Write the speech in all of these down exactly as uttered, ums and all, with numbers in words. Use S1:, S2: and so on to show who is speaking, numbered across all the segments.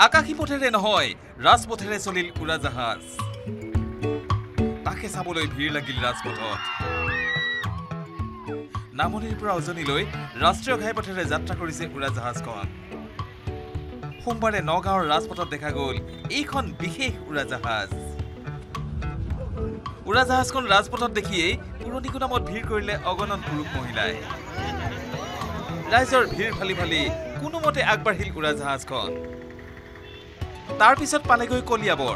S1: আকাশী পথেৰে নহয় ৰাজপথেৰে চলিল উৰাজাহাজ তাকে চাবলৈ ভিৰ লাগিল ৰাজপথত নামনিৰ পৰা উজনিলৈ ৰাষ্ট্ৰীয় ঘাইপথেৰে যাত্ৰা কৰিছে উৰাজাহাজখন সোমবাৰে নগাঁৱৰ ৰাজপথত দেখা গ'ল এইখন বিশেষ উৰাজাহাজ উৰাজাহাজখন ৰাজপথত দেখিয়েই পুৰণিকো নামত ভিৰ কৰিলে অগণন পুৰুষ মহিলাই ৰাইজৰ ভিৰ ফালি ফালি কোনোমতে আগবাঢ়িল উৰাজাহাজখন তাৰ পিছত পালেগৈ কলিয়াবৰ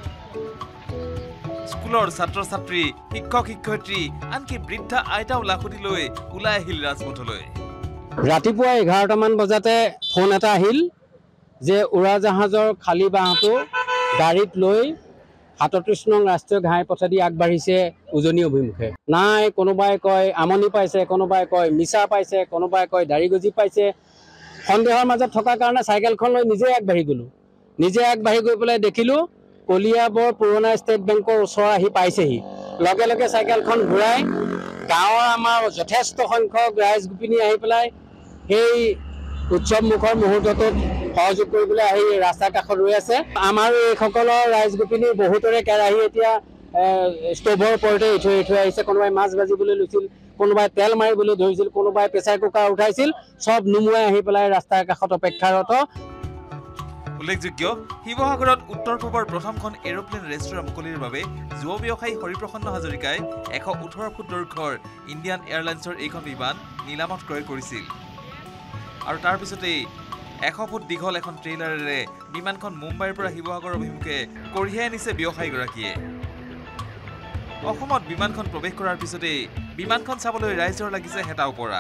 S1: স্কুলৰ ছাত্ৰ ছাত্ৰী শিক্ষক শিক্ষয়িত্ৰী আনকি বৃদ্ধা আইতাও লাখুটি লৈ ওলাই আহিল ৰাজপথলৈ
S2: ৰাতিপুৱা এঘাৰটা মান বজাতে ফোন এটা আহিল যে উৰাজাহাজৰ খালী বাহটো গাড়ীত লৈ সাতত্ৰিশ নং ৰাষ্ট্ৰীয় ঘাইপথেদি আগবাঢ়িছে উজনি অভিমুখে নাই কোনোবাই কয় আমনি পাইছে কোনোবাই কয় মিছা পাইছে কোনোবাই কয় দাড়ি গজি পাইছে সন্দেহৰ মাজত থকা কাৰণে চাইকেলখন লৈ নিজে আগবাঢ়ি গ'লো নিজে আগবাঢ়ি গৈ পেলাই দেখিলোঁ কলিয়াবৰ পুৰণা ষ্টেট বেংকৰ ওচৰ আহি পাইছেহি লগে লগে চাইকেলখন ঘূৰাই গাঁৱৰ আমাৰ যথেষ্ট সংখ্যক ৰাইজ গোপিনী আহি পেলাই সেই উৎসৱ মুখৰ মুহূৰ্তটোত সহযোগ কৰিবলৈ আহি ৰাস্তাৰ কাষত ৰৈ আছে আমাৰ এইসকলৰ ৰাইজ গোপিনী বহুতৰে কেৰাহী এতিয়া ষ্ট'ভৰ ওপৰতে থৈ থৈ আহিছে কোনোবাই মাছ ভাজিবলৈ লৈছিল কোনোবাই তেল মাৰিবলৈ ধৰিছিল কোনোবাই প্ৰেছাৰ কুকাৰ উঠাইছিল চব নুমুৱাই আহি পেলাই ৰাস্তাৰ কাষত অপেক্ষাৰত
S1: উল্লেখযোগ্য শিৱসাগৰত উত্তৰ পূবৰ প্ৰথমখন এৰোপ্লেন ৰেষ্টুৰাঁ মুকলিৰ বাবে যুৱ ব্যৱসায়ী হৰিপ্ৰসন্ন হাজৰিকাই এশ ওঠৰ ফুট দৈৰ্ঘ্যৰ ইণ্ডিয়ান এয়াৰলাইন্সৰ এইখন বিমান নিলামত ক্ৰয় কৰিছিল আৰু তাৰ পিছতেই এশ ফুট দীঘল এখন ট্ৰেইলাৰেৰে বিমানখন মুম্বাইৰ পৰা শিৱসাগৰ অভিমুখে কঢ়িয়াই আনিছে ব্যৱসায়ীগৰাকীয়ে অসমত বিমানখন প্ৰৱেশ কৰাৰ পিছতেই বিমানখন চাবলৈ ৰাইজৰ লাগিছে হেতা ওপৰা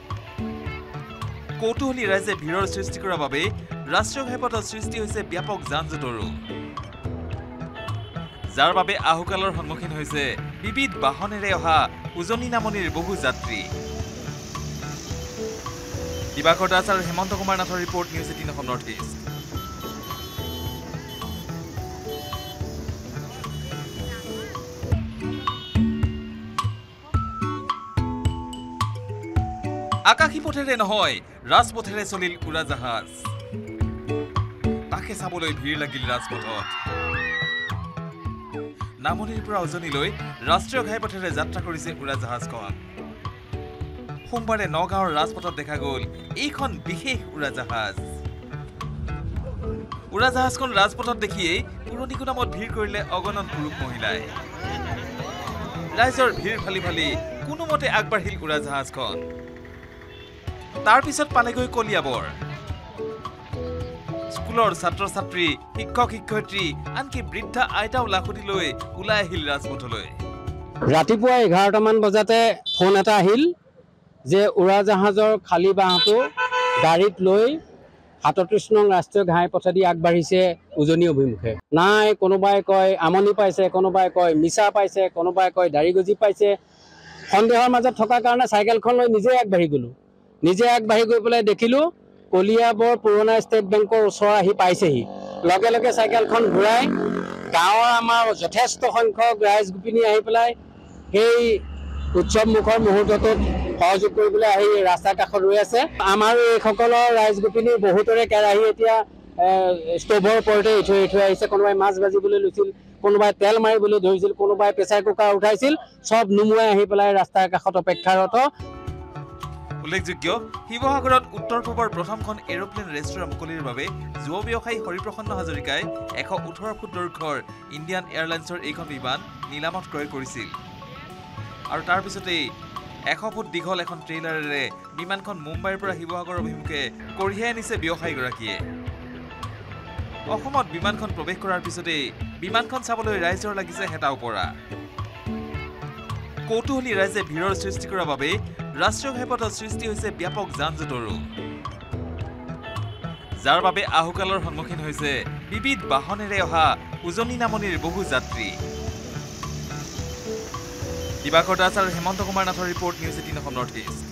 S1: কৌতূহলী ৰাইজে ভিৰৰ সৃষ্টি কৰাৰ বাবে ৰাষ্ট্ৰীয় ঘাইপথত সৃষ্টি হৈছে ব্যাপক যান জঁটৰো যাৰ বাবে আহুকালৰ সন্মুখীন হৈছে বিবিধ বাহনেৰে অহা উজনি নামনিৰ বহু যাত্ৰী দিবাকৰ দাস আৰু হেমন্ত কুমাৰ নাথৰ report news eighteen Assam north east আকাশী পথেৰে নহয় ৰাজপথেৰে চলিল উৰাজাহাজ তাকে চাবলৈ ভিৰ লাগিল ৰাজপথত নামনিৰ পৰা উজনিলৈ ৰাষ্ট্ৰীয় ঘাইপথেৰে যাত্ৰা কৰিছে উৰাজাহাজখন সোমবাৰে নগাঁৱৰ ৰাজপথত দেখা গ'ল এইখন বিশেষ উৰাজাহাজ উৰাজাহাজখন ৰাজপথত দেখিয়েই পুৰণিকো নামত ভিৰ কৰিলে অগণন পুৰুষ মহিলাই ৰাইজৰ ভিৰ ফালি ফালি কোনোমতে আগবাঢ়িল উৰাজাহাজখন তাৰ পিছত পালেগৈ কলিয়াবৰ স্কুলৰ ছাত্ৰ ছাত্ৰী শিক্ষক শিক্ষয়িত্ৰী আনকি বৃদ্ধা আইতাও লাখুটি লৈ ওলাই আহিল ৰাজপথলৈ
S2: ৰাতিপুৱা এঘাৰটা মান বজাতে ফোন এটা আহিল যে উৰাজাহাজৰ খালী বাহটো গাড়ীত লৈ সাতত্ৰিশ নং ৰাষ্ট্ৰীয় ঘাইপথেদি আগবাঢ়িছে উজনি অভিমুখে নাই কোনোবাই কয় আমনি পাইছে কোনোবাই কয় মিছা পাইছে কোনোবাই কয় দাড়ি গজি পাইছে সন্দেহৰ মাজত থকা কাৰণে চাইকেলখন লৈ নিজে আগবাঢ়ি গ'লো নিজে আগবাঢ়ি গৈ পেলাই দেখিলোঁ কলিয়াবৰ পুৰণা ষ্টেট বেংকৰ ওচৰ আহি পাইছেহি লগে লগে চাইকেলখন ঘূৰাই গাঁৱৰ আমাৰ যথেষ্ট সংখ্যক ৰাইজ গোপিনী আহি পেলাই সেই উৎসৱ মুখৰ মুহূৰ্তটোত সহযোগ কৰিবলৈ আহি ৰাস্তাৰ কাষত ৰৈ আছে আমাৰ এইসকলৰ ৰাইজ গোপিনী বহুতৰে কেৰাহী এতিয়া ষ্ট'ভৰ ওপৰতে থৈ থৈ আহিছে কোনোবাই মাছ ভাজিবলৈ লৈছিল কোনোবাই তেল মাৰিবলৈ ধৰিছিল কোনোবাই প্ৰেছাৰ কুকাৰ উঠাইছিল চব নুমুৱাই আহি পেলাই ৰাস্তাৰ কাষত অপেক্ষাৰত
S1: উল্লেখযোগ্য শিৱসাগৰত উত্তৰ পূবৰ প্ৰথমখন এৰোপ্লেন ৰেষ্টুৰাঁ মুকলিৰ বাবে যুৱ ব্যৱসায়ী হৰিপ্ৰসন্ন হাজৰিকাই এশ ওঠৰ ফুট দৈৰ্ঘ্যৰ ইণ্ডিয়ান এয়াৰলাইন্সৰ এইখন বিমান নিলামত ক্ৰয় কৰিছিল আৰু তাৰ পিছতেই এশ ফুট দীঘল এখন ট্ৰেইলাৰেৰে বিমানখন মুম্বাইৰ পৰা শিৱসাগৰ অভিমুখে কঢ়িয়াই আনিছে ব্যৱসায়ীগৰাকীয়ে অসমত বিমানখন প্ৰৱেশ কৰাৰ পিছতেই বিমানখন চাবলৈ ৰাইজৰ লাগিছে হেতা ওপৰা কৌতূহলী ৰাইজে ভিৰৰ সৃষ্টি কৰাৰ বাবে ৰাষ্ট্ৰীয় ঘাইপথত সৃষ্টি হৈছে ব্যাপক যান জঁটৰো যাৰ বাবে আহুকালৰ সন্মুখীন হৈছে বিবিধ বাহনেৰে অহা উজনি নামনিৰ বহু যাত্ৰী দিবাকৰ দাস আৰু হেমন্ত কুমাৰ নাথৰ report news eighteen Assam north east